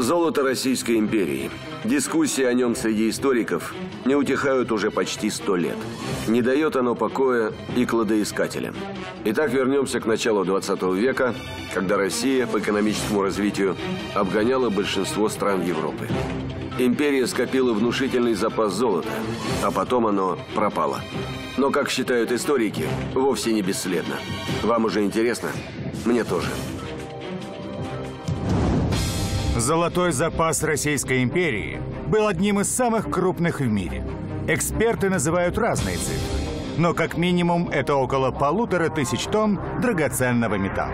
Золото Российской империи. Дискуссии о нем среди историков не утихают уже почти 100 лет. Не дает оно покоя и кладоискателям. Итак, вернемся к началу 20 века, когда Россия по экономическому развитию обгоняла большинство стран Европы. Империя скопила внушительный запас золота, а потом оно пропало. Но, как считают историки, вовсе не бесследно. Вам уже интересно? Мне тоже. Золотой запас Российской империи был одним из самых крупных в мире. Эксперты называют разные цифры, но как минимум это около 1500 тонн драгоценного металла.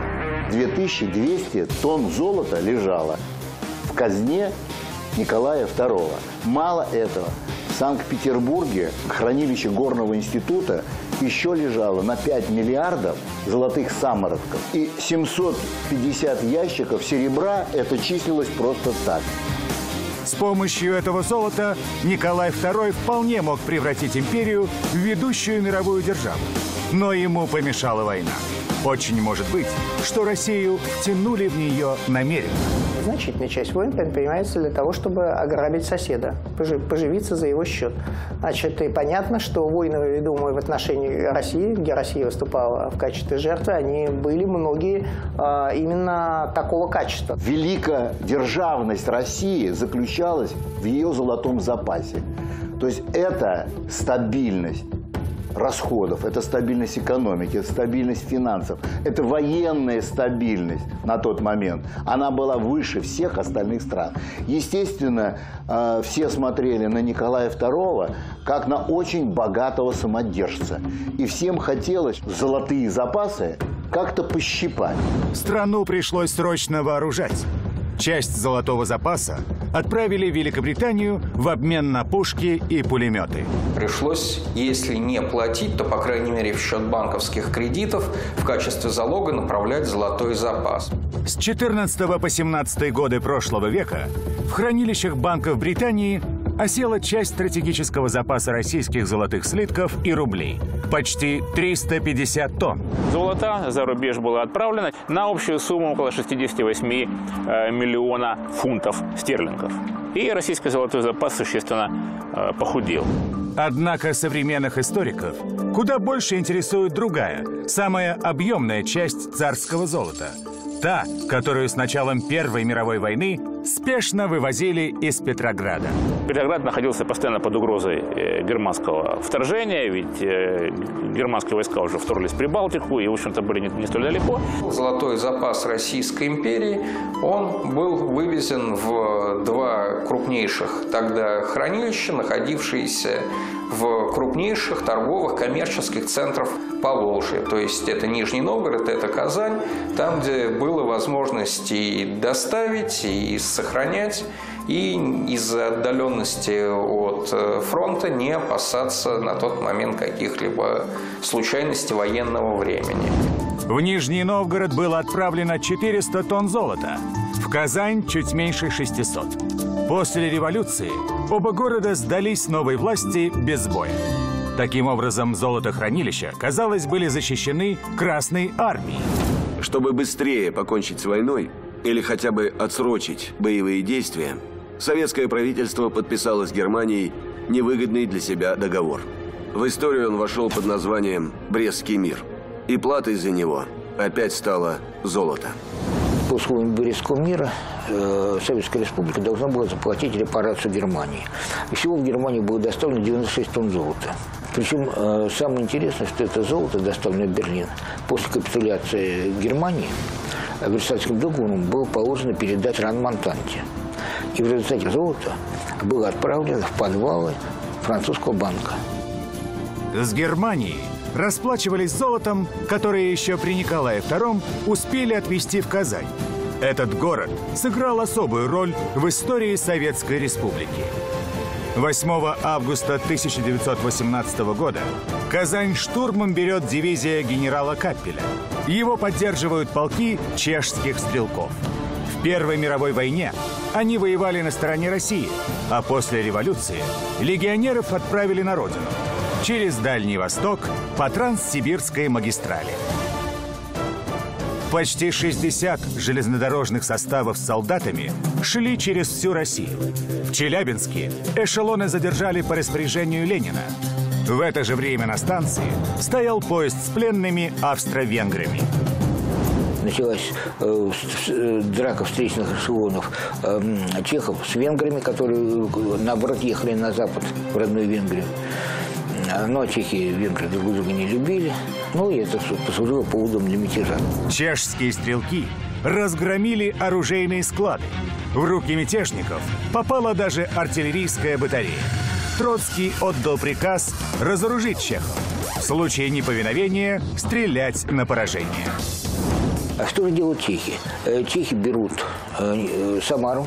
2200 тонн золота лежало в казне Николая II. Мало этого, в Санкт-Петербурге хранилище Горного института еще лежало на 5 миллиардов золотых самородков. И 750 ящиков серебра это числилось просто так. С помощью этого золота Николай II вполне мог превратить империю в ведущую мировую державу. Но ему помешала война. Очень может быть, что Россию втянули в нее намеренно. Значительная часть войн предпринимается для того, чтобы ограбить соседа, поживиться за его счет. Значит, и понятно, что войны, ведомые в отношении России, где Россия выступала в качестве жертвы, они были многие именно такого качества. Великая державность России заключалась в ее золотом запасе. То есть это стабильность расходов, это стабильность экономики, это стабильность финансов, это военная стабильность на тот момент. Она была выше всех остальных стран. Естественно, все смотрели на Николая II как на очень богатого самодержца. И всем хотелось золотые запасы как-то пощипать. Страну пришлось срочно вооружать. Часть золотого запаса отправили в Великобританию в обмен на пушки и пулеметы. Пришлось, если не платить, то, по крайней мере, в счет банковских кредитов в качестве залога направлять золотой запас. С 14 по 17 годы прошлого века в хранилищах банков Британии осела часть стратегического запаса российских золотых слитков и рублей. Почти 350 тонн. Золото за рубеж было отправлено на общую сумму около 68 миллиона фунтов стерлингов. И российский золотой запас существенно похудел. Однако современных историков куда больше интересует другая, самая объемная часть царского золота. Та, которую с началом Первой мировой войны спешно вывозили из Петрограда. Петроград находился постоянно под угрозой германского вторжения, ведь германские войска уже вторглись в Прибалтику и, в общем-то, были не столь далеко. Золотой запас Российской империи, он был вывезен в два крупнейших тогда хранилища, находившиеся в крупнейших торговых коммерческих центрах Поволжья. То есть это Нижний Новгород, это Казань, там, где было возможность и доставить, и сохранять, и из-за отдаленности от фронта не опасаться на тот момент каких-либо случайностей военного времени. В Нижний Новгород было отправлено 400 тонн золота, в Казань чуть меньше 600. После революции оба города сдались новой власти без боя. Таким образом, золотохранилища, казалось, были защищены Красной армией. Чтобы быстрее покончить с войной или хотя бы отсрочить боевые действия, советское правительство подписало с Германией невыгодный для себя договор. В историю он вошел под названием «Брестский мир». И платой за него опять стало золото. По условиям Брестского мира Советская Республика должна была заплатить репарацию Германии. И всего в Германию было доставлено 96 тонн золота. Причем самое интересное, что это золото, доставленное в Берлин, после капитуляции Германии Версальским договором было положено передать Ран-Монтанте. И в результате золото было отправлено в подвалы французского банка. С Германией расплачивались золотом, которое еще при Николае II успели отвезти в Казань. Этот город сыграл особую роль в истории Советской Республики. 8 августа 1918 года Казань штурмом берет дивизия генерала Каппеля. Его поддерживают полки чешских стрелков. В Первой мировой войне они воевали на стороне России, а после революции легионеров отправили на родину через Дальний Восток по Транссибирской магистрали. Почти 60 железнодорожных составов с солдатами шли через всю Россию. В Челябинске эшелоны задержали по распоряжению Ленина. В это же время на станции стоял поезд с пленными австро-венграми. Началась драка встречных эшелонов чехов с венграми, которые, наоборот, ехали на запад, в родную Венгрию. Но чехи и венгры друг друга не любили. Ну, и это послужило поводом для мятежа. Чешские стрелки разгромили оружейные склады. В руки мятежников попала даже артиллерийская батарея. Троцкий отдал приказ разоружить чехов. В случае неповиновения стрелять на поражение. А что же делают чехи? Чехи берут Самару.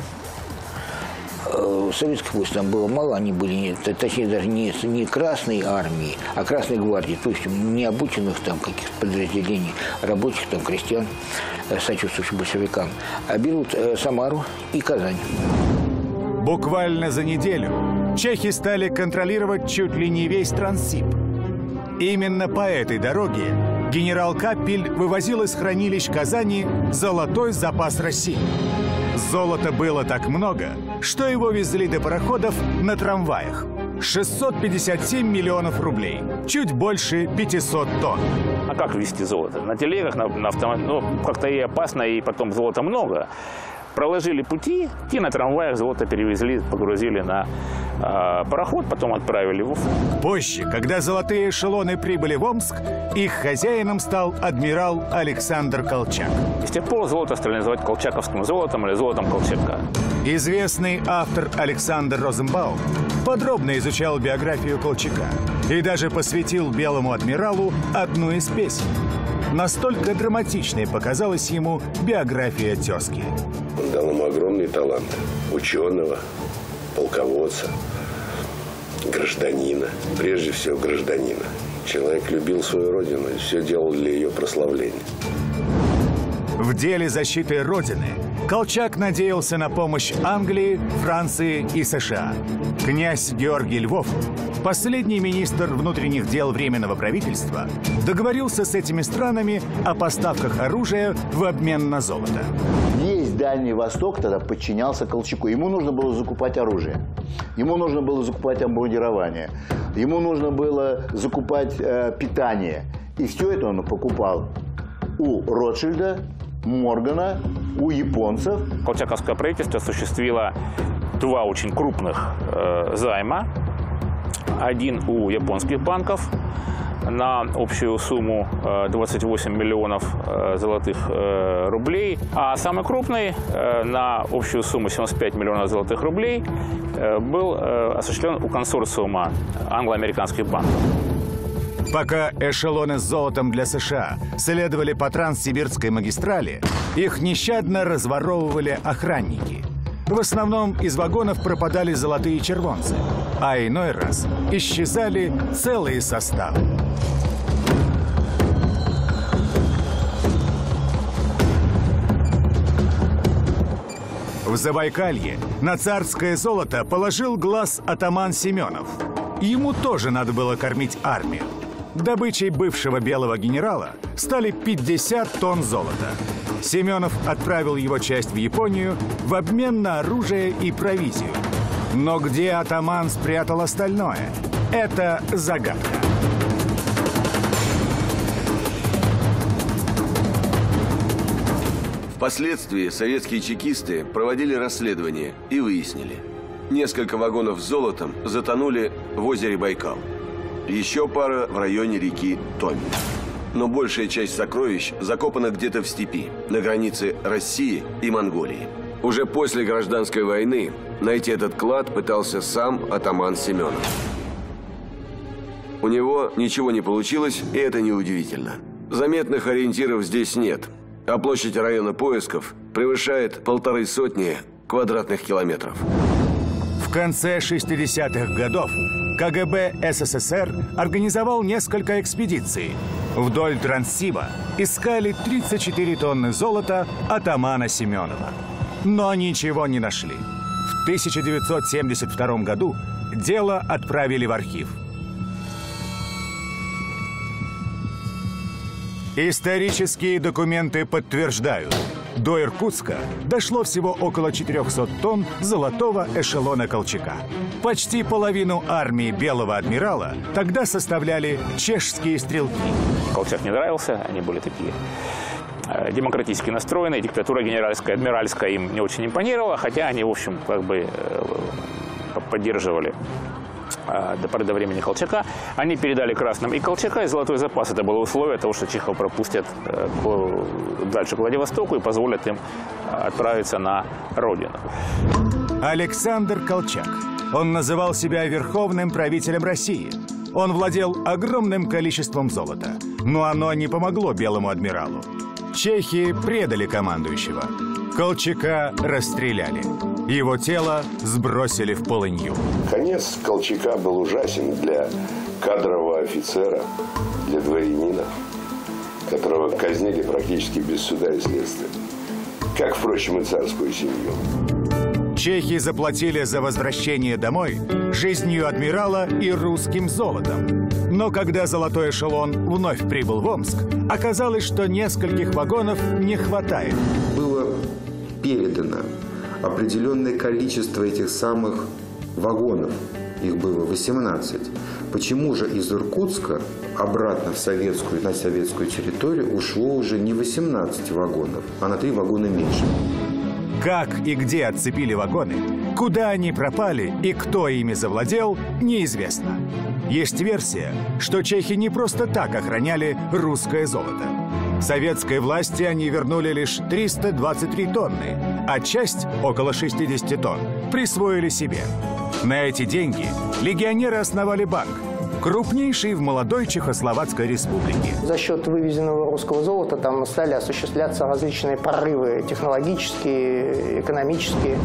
Советских войск там было мало, они были, точнее, даже не Красной армии, а Красной гвардии, то есть не обученных там каких-то подразделений, рабочих, там, крестьян, сочувствующих большевикам, а берут Самару и Казань. Буквально за неделю чехи стали контролировать чуть ли не весь Транссиб. Именно по этой дороге генерал Каппель вывозил из хранилищ Казани золотой запас России. Золота было так много, что его везли до пароходов на трамваях. 657 миллионов рублей, чуть больше 500 тонн. А как везти золото? На телегах, на автомобилях, ну, как-то и опасно, и потом золота много. Проложили пути, и на трамваях золото перевезли, погрузили на пароход, потом отправили в Уфу. Позже, когда золотые эшелоны прибыли в Омск, их хозяином стал адмирал Александр Колчак. И с тех пор золото стали называть колчаковским золотом или золотом Колчака. Известный автор Александр Розенбаум подробно изучал биографию Колчака и даже посвятил белому адмиралу одну из песен. Настолько драматичной показалась ему биография тезки. Он дал ему огромный талант ученого, полководца, гражданина, прежде всего гражданина. Человек любил свою родину и все делал для ее прославления. В деле защиты Родины Колчак надеялся на помощь Англии, Франции и США. Князь Георгий Львов, последний министр внутренних дел Временного правительства, договорился с этими странами о поставках оружия в обмен на золото. Весь Дальний Восток тогда подчинялся Колчаку. Ему нужно было закупать оружие, ему нужно было закупать обмундирование, ему нужно было закупать питание. И все это он покупал у Ротшильда, Моргана, у японцев. Колчаковское правительство осуществило два очень крупных займа. Один у японских банков на общую сумму 28 миллионов золотых рублей. А самый крупный на общую сумму 75 миллионов золотых рублей был осуществлен у консорциума англо-американских банков. Пока эшелоны с золотом для США следовали по Транссибирской магистрали, их нещадно разворовывали охранники. В основном из вагонов пропадали золотые червонцы, а иной раз исчезали целые составы. В Забайкалье на царское золото положил глаз атаман Семенов. Ему тоже надо было кормить армию. Добычей бывшего белого генерала стали 50 тонн золота. Семенов отправил его часть в Японию в обмен на оружие и провизию. Но где атаман спрятал остальное? Это загадка. Впоследствии советские чекисты проводили расследование и выяснили. Несколько вагонов с золотом затонули в озере Байкал. Еще пара в районе реки Томи. Но большая часть сокровищ закопана где-то в степи, на границе России и Монголии. Уже после гражданской войны найти этот клад пытался сам атаман Семенов. У него ничего не получилось, и это неудивительно. Заметных ориентиров здесь нет, а площадь района поисков превышает 150 квадратных километров. В конце 60-х годов КГБ СССР организовал несколько экспедиций. Вдоль Транссиба искали 34 тонны золота атамана Семенова. Но ничего не нашли. В 1972 году дело отправили в архив. Исторические документы подтверждают, до Иркутска дошло всего около 400 тонн золотого эшелона Колчака. Почти половину армии Белого адмирала тогда составляли чешские стрелки. Колчак не нравился, они были такие демократически настроенные, диктатура генеральская, адмиральская им не очень импонировала, хотя они, в общем, как бы поддерживали до поры до времени Колчака. Они передали красным и Колчака, и золотой запас. Это было условие того, что чехов пропустят дальше к Владивостоку и позволят им отправиться на родину. Александр Колчак. Он называл себя верховным правителем России. Он владел огромным количеством золота, но оно не помогло Белому адмиралу. Чехи предали командующего. Колчака расстреляли. Его тело сбросили в полынью. Конец Колчака был ужасен для кадрового офицера, для дворянина, которого казнили практически без суда и следствия. Как, впрочем, и царскую семью. Чехи заплатили за возвращение домой жизнью адмирала и русским золотом. Но когда золотой эшелон вновь прибыл в Омск, оказалось, что нескольких вагонов не хватает. Было передано определенное количество этих самых вагонов. Их было 18. Почему же из Иркутска обратно на советскую территорию ушло уже не 18 вагонов, а на 3 вагона меньше? Как и где отцепили вагоны, куда они пропали и кто ими завладел, неизвестно. Есть версия, что чехи не просто так охраняли русское золото. Советской власти они вернули лишь 323 тонны, а часть, около 60 тонн, присвоили себе. На эти деньги легионеры основали банк, крупнейший в молодой Чехословацкой республике. За счет вывезенного русского золота там стали осуществляться различные прорывы технологические, экономические.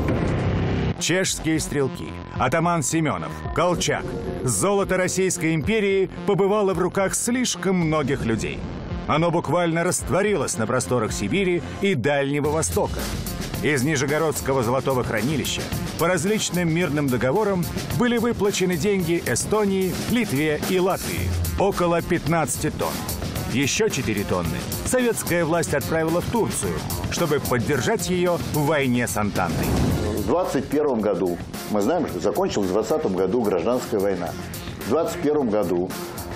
Чешские стрелки, атаман Семенов, Колчак. Золото Российской империи побывало в руках слишком многих людей. Оно буквально растворилось на просторах Сибири и Дальнего Востока. Из Нижегородского золотого хранилища по различным мирным договорам были выплачены деньги Эстонии, Литве и Латвии. Около 15 тонн. Еще 4 тонны советская власть отправила в Турцию, чтобы поддержать ее в войне с Антантой. В 21 году, мы знаем, что закончилась в 20 году гражданская война. В 21 году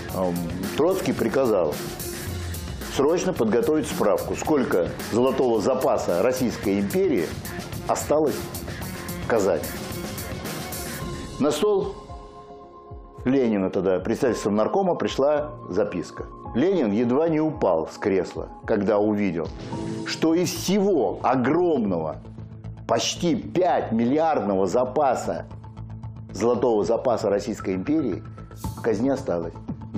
Троцкий приказал срочно подготовить справку, сколько золотого запаса Российской империи осталось в Казани. На стол Ленина тогда, представителем наркома, пришла записка. Ленин едва не упал с кресла, когда увидел, что из всего огромного, почти 5-миллиардного запаса, золотого запаса Российской империи, в казне осталось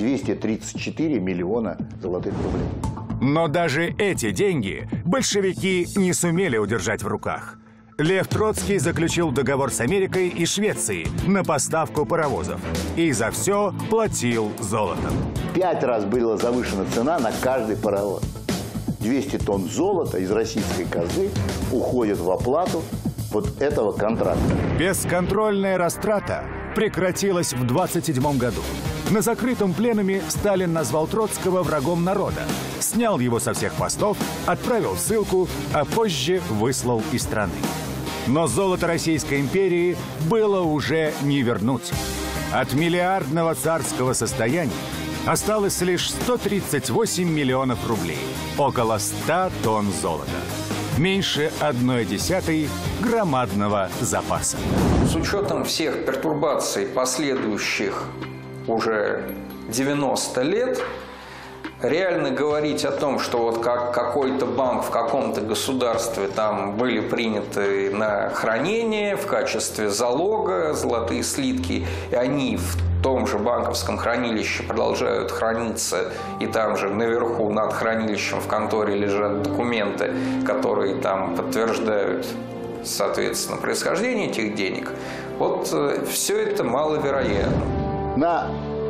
234 миллиона золотых рублей. Но даже эти деньги большевики не сумели удержать в руках. Лев Троцкий заключил договор с Америкой и Швецией на поставку паровозов. И за все платил золотом. 5 раз была завышена цена на каждый паровоз. 200 тонн золота из российской казны уходит в оплату вот этого контракта. Бесконтрольная растрата прекратилась в 1927 году. На закрытом пленуме Сталин назвал Троцкого врагом народа, снял его со всех постов, отправил в ссылку, а позже выслал из страны. Но золото Российской империи было уже не вернуть. От миллиардного царского состояния осталось лишь 138 миллионов рублей, около 100 тонн золота. Меньше 1/10 громадного запаса. С учетом всех пертурбаций последующих уже 90 лет, реально говорить о том, что вот как какой-то банк в каком-то государстве там были приняты на хранение в качестве залога золотые слитки, и они в том же банковском хранилище продолжают храниться, и там же наверху над хранилищем в конторе лежат документы, которые там подтверждают, соответственно, происхождение этих денег, вот все это маловероятно. На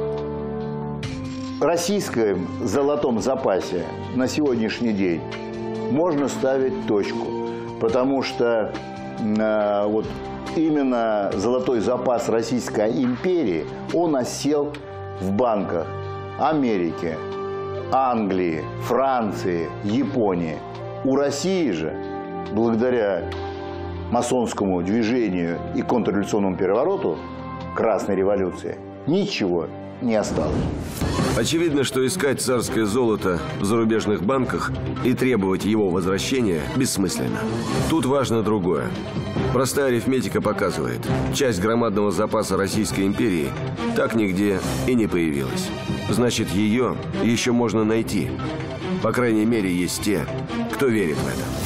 российском золотом запасе на сегодняшний день можно ставить точку, потому что вот именно золотой запас Российской империи, он осел в банках Америки, Англии, Франции, Японии. У России же, благодаря масонскому движению и контрреволюционному перевороту, Красной революции, ничего не осталось. Очевидно, что искать царское золото в зарубежных банках и требовать его возвращения бессмысленно. Тут важно другое. Простая арифметика показывает, часть громадного запаса Российской империи так нигде и не появилась. Значит, ее еще можно найти. По крайней мере, есть те, кто верит в это.